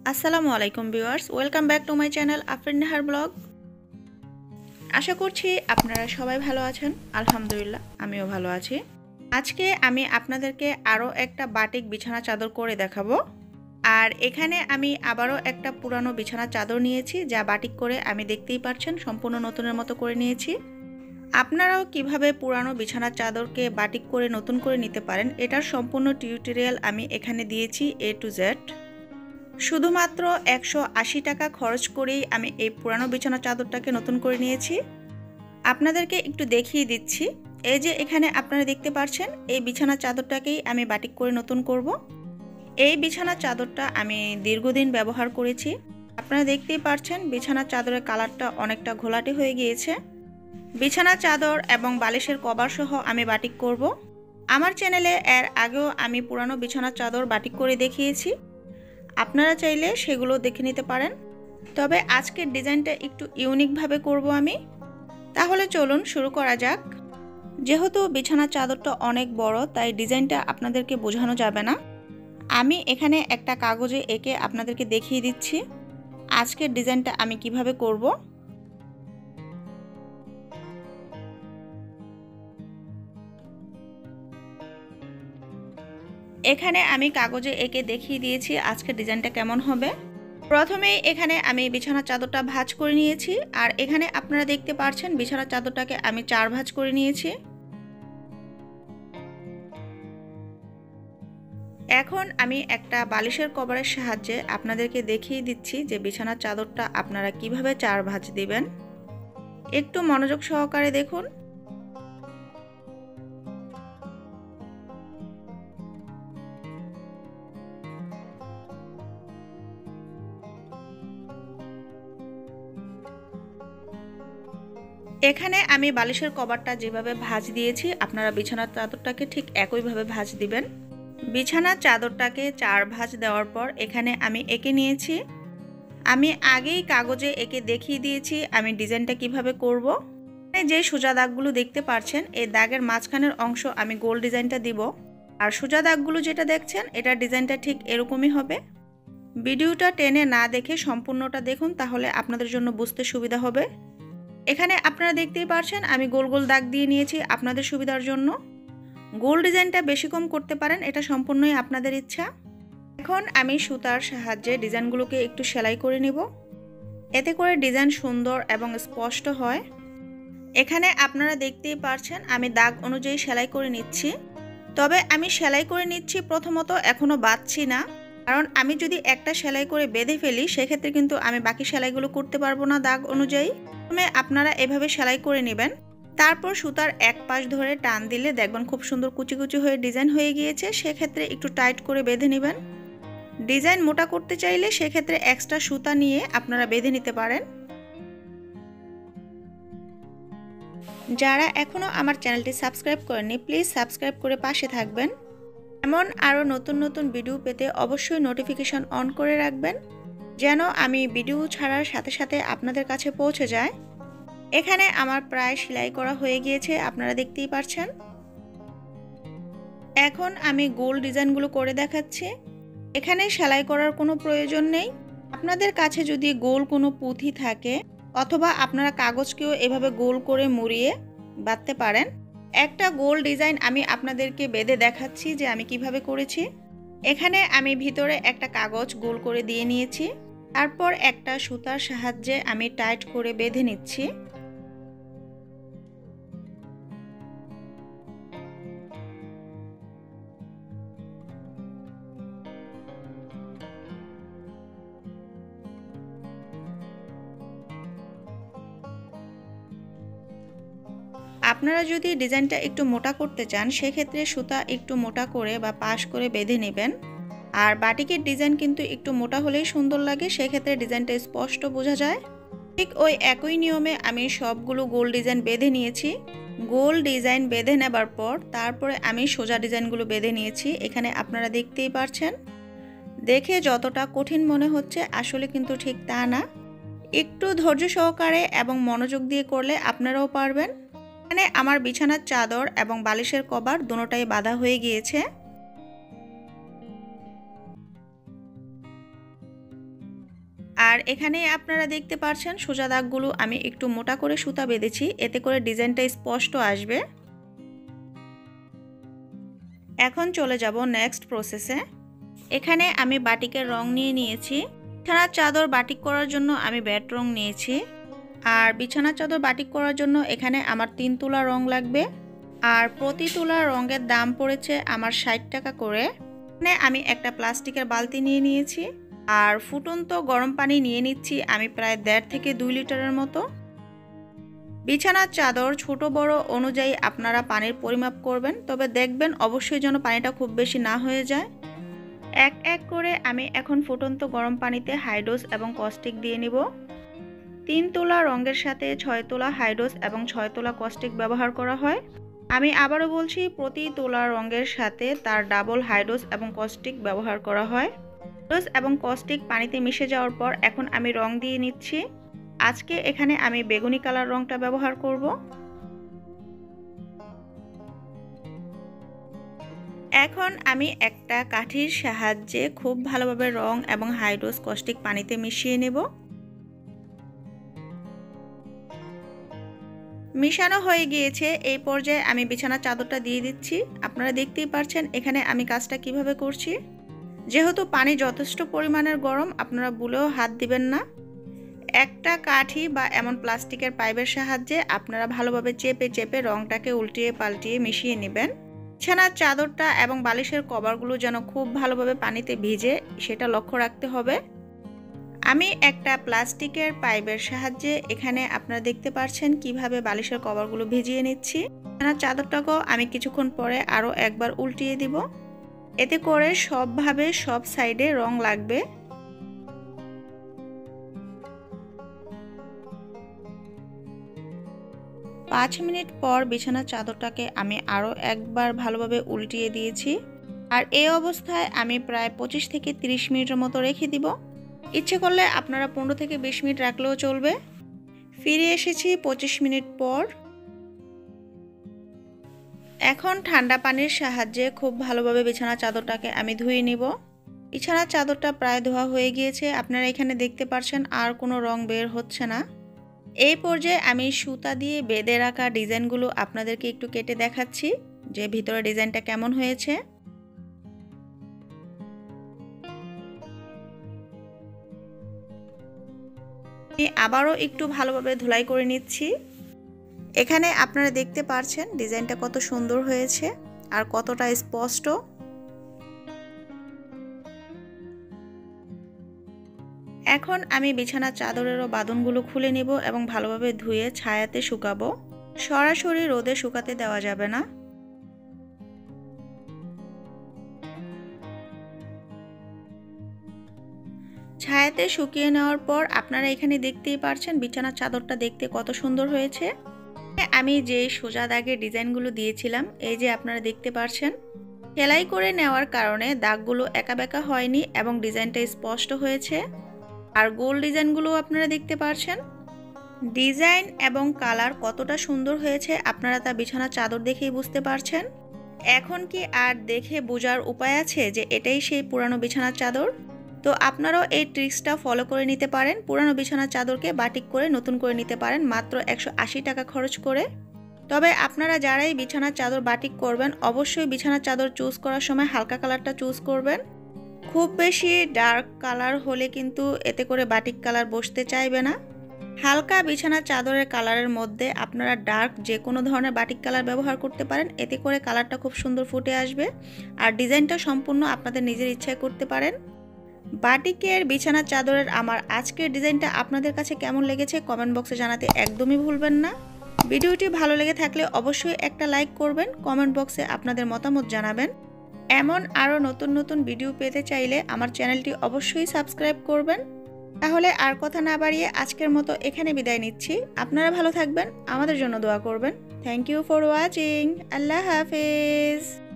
আসসালামু আলাইকুম viewers, welcome back to my channel Afrin Nahar vlog. আশা করছি আপনারা সবাই ভালো আছেন। আলহামদুলিল্লাহ আমিও ভালো আছি। আজকে আমি আপনাদেরকে আরও একটা বাটিক বিছানা চাদর করে দেখাবো। আর এখানে আমি আবারও একটা পুরানো বিছানা চাদর নিয়েছি, যা বাটিক করে আমি দেখতেই পাচ্ছেন সম্পূর্ণ নতুনের মতো করে নিয়েছি। আপনারাও কিভাবে পুরানো বিছানার চাদরকে বাটিক করে নতুন করে নিতে পারেন, এটার সম্পূর্ণ টিউটোরিয়াল আমি এখানে দিয়েছি A to Z। শুধুমাত্র 180 টাকা খরচ করেই আমি এই পুরানো বিছানা চাদরটাকে নতুন করে নিয়েছি। আপনাদেরকে একটু দেখিয়ে দিচ্ছি। এই যে এখানে আপনারা দেখতে পাচ্ছেন, এই বিছানা চাদরটাকেই আমি বাটিক করে নতুন করব। এই বিছানা চাদরটা আমি দীর্ঘদিন ব্যবহার করেছি। আপনারা দেখতেই পাচ্ছেন বিছানা চাদরের কালারটা অনেকটা ঘোলাটে হয়ে গিয়েছে। বিছানা চাদর এবং বালিশের কভার সহ আমি বাটিক করব। আমার চ্যানেলে এর আগেও আমি পুরানো বিছানা চাদর বাটিক করে দেখিয়েছি, আপনারা চাইলে সেগুলো দেখে নিতে পারেন। তবে আজকের ডিজাইনটা একটু ইউনিকভাবে করব আমি। তাহলে চলুন শুরু করা যাক। যেহেতু বিছানার চাদরটা অনেক বড়, তাই ডিজাইনটা আপনাদেরকে বোঝানো যাবে না। আমি এখানে একটা কাগজে এঁকে আপনাদেরকে দেখিয়ে দিচ্ছি আজকের ডিজাইনটা আমি কিভাবে করব। এখানে আমি কাগজে এঁকে দেখিয়ে দিয়েছি আজকের ডিজাইনটা কেমন হবে। প্রথমেই এখানে আমি বিছানার চাদরটা ভাঁজ করে নিয়েছি, আর এখানে আপনারা দেখতে পাচ্ছেন বিছানার চাদরটাকে আমি 4 ভাঁজ করে নিয়েছি। এখন আমি একটা বালিশের কভারের সাহায্যে আপনাদেরকে দেখিয়ে দিচ্ছি যে বিছানার চাদরটা আপনারা কিভাবে 4 ভাঁজ দিবেন। একটু মনোযোগ সহকারে দেখুন। এখানে আমি বালিশের কভারটা যেভাবে ভাঁজ দিয়েছি, আপনারা বিছানার চাদরটাকে ঠিক একইভাবে ভাঁজ দিবেন। বিছানার চাদরটাকে 4 ভাঁজ দেওয়ার পর এখানে আমি এঁকে নিয়েছি। আমি আগেই কাগজে এঁকে দেখিয়ে দিয়েছি আমি ডিজাইনটা কিভাবে করব। যে সোজা দাগগুলো দেখতে পাচ্ছেন, এই দাগের মাঝখানের অংশ আমি গোল ডিজাইনটা দিব। আর সোজা দাগগুলো যেটা দেখছেন, এটার ডিজাইনটা ঠিক এরকমই হবে। ভিডিওটা টেনে না দেখে সম্পূর্ণটা দেখুন, তাহলে আপনাদের জন্য বুঝতে সুবিধা হবে। এখানে আপনারা দেখতেই পাচ্ছেন আমি গোল গোল দাগ দিয়ে নিয়েছি আপনাদের সুবিধার জন্য। গোল ডিজাইনটা বেশি কম করতে পারেন, এটা সম্পূর্ণই আপনাদের ইচ্ছা। এখন আমি সুতার সাহায্যে ডিজাইনগুলোকে একটু সেলাই করে নিব, এতে করে ডিজাইন সুন্দর এবং স্পষ্ট হয়। এখানে আপনারা দেখতেই পাচ্ছেন আমি দাগ অনুযায়ী সেলাই করে নিচ্ছি। তবে আমি সেলাই করে নিচ্ছি প্রথমত, এখনো বাঁধছি না, কারণ আমি যদি একটা সেলাই করে বেঁধে ফেলি সেক্ষেত্রে কিন্তু আমি বাকি সেলাইগুলো করতে পারবো না দাগ অনুযায়ী। আপনারা এভাবে সেলাই করে নেবেন, তারপর সুতার এক পাশ ধরে টান দিলে দেখবেন খুব সুন্দর কুচি কুচি হয়ে ডিজাইন হয়ে গিয়েছে। সেক্ষেত্রে একটু টাইট করে বেঁধে নেবেন। ডিজাইন মোটা করতে চাইলে সেক্ষেত্রে এক্সট্রা সুতা নিয়ে আপনারা বেঁধে নিতে পারেন। যারা এখনো আমার চ্যানেলটি সাবস্ক্রাইব করেননি, প্লিজ সাবস্ক্রাইব করে পাশে থাকবেন। এমন আরও নতুন নতুন ভিডিও পেতে অবশ্যই নোটিফিকেশন অন করে রাখবেন, যেন আমি ভিডিও ছাড়ার সাথে সাথে আপনাদের কাছে পৌঁছে যায়। এখানে আমার প্রায় সেলাই করা হয়ে গিয়েছে, আপনারা দেখতেই পাচ্ছেন। এখন আমি গোল ডিজাইনগুলো করে দেখাচ্ছি। এখানে সেলাই করার কোনো প্রয়োজন নেই। আপনাদের কাছে যদি গোল কোনো পুঁথি থাকে, অথবা আপনারা কাগজকেও এভাবে গোল করে মুড়িয়ে বাঁধতে পারেন। একটা গোল ডিজাইন আমি আপনাদেরকে বেঁধে দেখাচ্ছি যে আমি কিভাবে করেছি। এখানে আমি ভিতরে একটা কাগজ গোল করে দিয়ে নিয়েছি, তারপর একটা সুতার সাহায্যে আমি টাইট করে বেঁধে নিচ্ছি। আপনারা যদি ডিজাইনটা একটু মোটা করতে চান, সেক্ষেত্রে সুতা একটু মোটা করে বা পাশ করে বেঁধে নেবেন। আর বাটিকের ডিজাইন কিন্তু একটু মোটা হলেই সুন্দর লাগে, সেক্ষেত্রে ডিজাইনটা স্পষ্ট বোঝা যায়। ঠিক ওই একই নিয়মে আমি সবগুলো গোল ডিজাইন বেঁধে নিয়েছি। গোল ডিজাইন বেঁধে নেবার পর তারপরে আমি সোজা ডিজাইনগুলো বেঁধে নিয়েছি। এখানে আপনারা দেখতেই পাচ্ছেন। দেখে যতটা কঠিন মনে হচ্ছে, আসলে কিন্তু ঠিক তা না। একটু ধৈর্য সহকারে এবং মনোযোগ দিয়ে করলে আপনারাও পারবেন। এখানে আমার বিছানার চাদর এবং বালিশের কভার দুটোটাই বাঁধা হয়ে গিয়েছে। আর এখানে আপনারা দেখতে পাচ্ছেন সোজা দাগগুলো আমি একটু মোটা করে সুতা বেঁধেছি, এতে করে ডিজাইনটা স্পষ্ট আসবে। এখন চলে যাব নেক্সট প্রসেসে। এখানে আমি বাটিকের রং নিয়ে নিয়েছি। বিছানার চাদর বাটিক করার জন্য আমি ব্যাট রং নিয়েছি। আর বিছানার চাদর বাটিক করার জন্য এখানে আমার 3 তুলা রং লাগবে। আর প্রতি তুলা রঙের দাম পড়েছে আমার 60 টাকা করে। এখানে আমি একটা প্লাস্টিকের বালতি নিয়ে নিয়েছি। আর ফুটন্ত গরম পানি নিয়ে নিচ্ছি আমি প্রায় 1.5 থেকে 2 লিটারের মতো। বিছানার চাদর ছোট বড় অনুযায়ী আপনারা পানির পরিমাপ করবেন, তবে দেখবেন অবশ্যই যেন পানিটা খুব বেশি না হয়ে যায়। এক এক করে আমি এখন ফুটন্ত গরম পানিতে হাইড্রোস এবং কস্টিক দিয়ে নিব। 3 তোলা রঙের সাথে 6 তোলা হাইড্রোস এবং 6 তোলা কস্টিক ব্যবহার করা হয়। আমি আবারও বলছি, প্রতি তোলা রঙের সাথে তার ডাবল হাইড্রোস এবং কস্টিক ব্যবহার করা হয়। হাইড্রোস এবং কস্টিক পানিতে মিশে যাওয়ার পর এখন আমি রং দিয়ে নিচ্ছি। আজকে এখানে আমি বেগুনি কালার রংটা ব্যবহার করব। এখন আমি একটা কাঠির সাহায্যে খুব ভালোভাবে রং এবং হাইড্রোস কস্টিক পানিতে মিশিয়ে নেব। মিশানো হয়ে গিয়েছে। এই পর্যায়ে আমি বিছানার চাদরটা দিয়ে দিচ্ছি। আপনারা দেখতেই পাচ্ছেন এখানে আমি কাজটা কিভাবে করছি। যেহেতু পানি যথেষ্ট পরিমাণের গরম, আপনারা ভুলেও হাত দিবেন না। একটা কাঠি বা এমন প্লাস্টিকের পাইপের সাহায্যে আপনারা ভালোভাবে চেপে চেপে রংটাকে উল্টিয়ে পাল্টিয়ে মিশিয়ে নেবেন। বিছানার চাদরটা এবং বালিশের কভারগুলো যেন খুব ভালোভাবে পানিতে ভিজে, সেটা লক্ষ্য রাখতে হবে। আমি একটা প্লাস্টিকের পাইপের সাহায্যে এখানে আপনারা দেখতে পাচ্ছেন কিভাবে বালিশের কভারগুলো ভিজিয়ে নিচ্ছি। বিছানার চাদরটাকেও আমি কিছুক্ষণ পরে আরও একবার উল্টিয়ে দিব, এতে করে সবভাবে সব সাইডে রং লাগবে। পাঁচ মিনিট পর বিছানার চাদরটাকে আমি আরও একবার ভালোভাবে উল্টিয়ে দিয়েছি। আর এই অবস্থায় আমি প্রায় 25 থেকে 30 মিনিটের মতো রেখে দিব। ইচ্ছে করলে আপনারা 15 থেকে 20 মিনিট রাখলেও চলবে। ফিরে এসেছি 25 মিনিট পর। এখন ঠান্ডা পানির সাহায্যে খুব ভালোভাবে বিছানার চাদরটাকে আমি ধুয়ে নিব। বিছানার চাদরটা প্রায় ধোয়া হয়ে গিয়েছে। আপনারা এখানে দেখতে পাচ্ছেন আর কোনো রং বের হচ্ছে না। এই পর্যায়ে আমি সুতা দিয়ে বেঁধে রাখা ডিজাইনগুলো আপনাদেরকে একটু কেটে দেখাচ্ছি যে ভিতরে ডিজাইনটা কেমন হয়েছে। আমি আবারও একটু ভালোভাবে ধুলাই করে নিচ্ছি। এখানে আপনারা দেখতে পাচ্ছেন ডিজাইনটা কত সুন্দর হয়েছে আর কতটা স্পষ্ট। এখন আমি বিছানার চাদরেরও বাঁধনগুলো খুলে নিব এবং ভালোভাবে ধুয়ে ছায়াতে শুকাবো। সরাসরি রোদে শুকাতে দেওয়া যাবে না। ছায়াতে শুকিয়ে নেওয়ার পর আপনারা এখানে দেখতেই পাচ্ছেন বিছানার চাদরটা দেখতে কত সুন্দর হয়েছে। আমি যে সোজা দাগের ডিজাইনগুলো দিয়েছিলাম, এই যে আপনারা দেখতে পাচ্ছেন, সেলাই করে নেওয়ার কারণে দাগগুলো একা বেঁকা হয়নি এবং ডিজাইনটা স্পষ্ট হয়েছে। আর গোল ডিজাইনগুলো আপনারা দেখতে পাচ্ছেন। ডিজাইন এবং কালার কতটা সুন্দর হয়েছে আপনারা তা বিছানার চাদর দেখেই বুঝতে পারছেন। এখন কি আর দেখে বোঝার উপায় আছে যে এটাই সেই পুরানো বিছানার চাদর? তো আপনারাও এই ট্রিক্সটা ফলো করে নিতে পারেন। পুরানো বিছানার চাদরকে বাটিক করে নতুন করে নিতে পারেন মাত্র 180 টাকা খরচ করে। তবে আপনারা যারাই বিছানার চাদর বাটিক করবেন, অবশ্যই বিছানার চাদর চুজ করার সময় হালকা কালারটা চুজ করবেন। খুব বেশি ডার্ক কালার হলে কিন্তু এতে করে বাটিক কালার বসতে চাইবে না। হালকা বিছানার চাদরের কালারের মধ্যে আপনারা ডার্ক যে কোনো ধরনের বাটিক কালার ব্যবহার করতে পারেন, এতে করে কালারটা খুব সুন্দর ফুটে আসবে। আর ডিজাইনটা সম্পূর্ণ আপনাদের নিজের ইচ্ছায় করতে পারেন। বাটিকের বিছানার চাদরের আমার আজকের ডিজাইনটা আপনাদের কাছে কেমন লেগেছে কমেন্ট বক্সে জানাতে একদমই ভুলবেন না। ভিডিওটি ভালো লেগে থাকলে অবশ্যই একটা লাইক করবেন, কমেন্ট বক্সে আপনাদের মতামত জানাবেন। এমন আরও নতুন নতুন ভিডিও পেতে চাইলে আমার চ্যানেলটি অবশ্যই সাবস্ক্রাইব করবেন। তাহলে আর কথা না বাড়িয়ে আজকের মতো এখানে বিদায় নিচ্ছি। আপনারা ভালো থাকবেন, আমাদের জন্য দোয়া করবেন। Thank you for watching. আল্লাহ হাফেজ।